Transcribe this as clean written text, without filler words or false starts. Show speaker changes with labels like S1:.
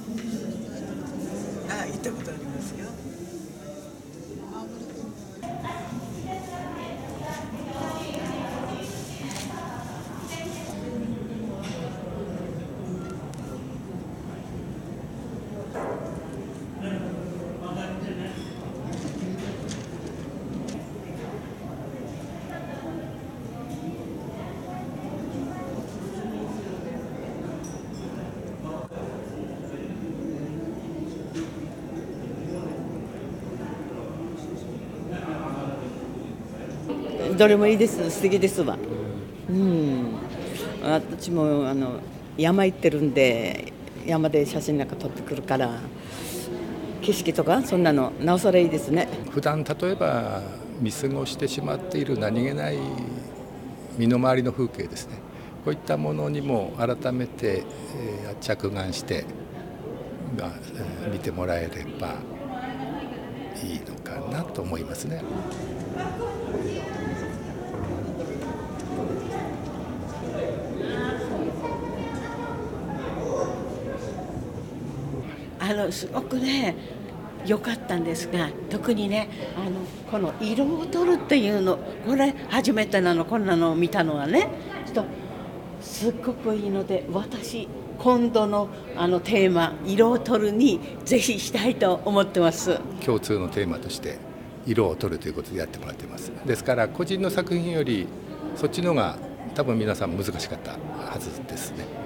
S1: あ、行ったことありますよ。
S2: どれもいいです。素敵ですわ。うん。私も山行ってるんで、山で写真なんか撮ってくるから、景色とかそんなのなおさらいいですね。
S3: 普段例えば見過ごしてしまっている何気ない身の回りの風景ですね。こういったものにも改めて着眼して見てもらえればいいのかなと思いますね。
S4: すごくね良かったんですが、特にねこの色を取るっていうの、これ初めてなの、こんなのを見たのはね。ちょっとすっごくいいので、私今度のテーマ色を取るにぜひしたいと思ってます。
S3: 共通のテーマとして色を取るということでやってもらっています。ですから個人の作品よりそっちの方が多分皆さん難しかったはずですね。